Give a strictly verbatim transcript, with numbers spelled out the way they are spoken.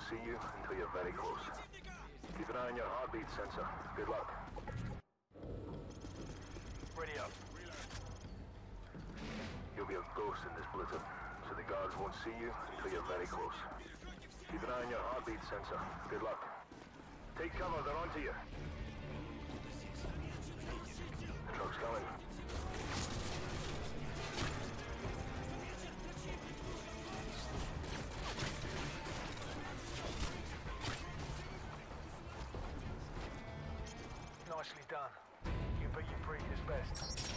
see you until you're very close. Keep an eye on your heartbeat sensor. Good luck. Ready up. You'll be a ghost in this blizzard, so the guards won't see you until you're very close. Keep an eye on your heartbeat sensor. Good luck. Take cover, they're onto you. The truck's coming. Nicely done. You beat your previous best.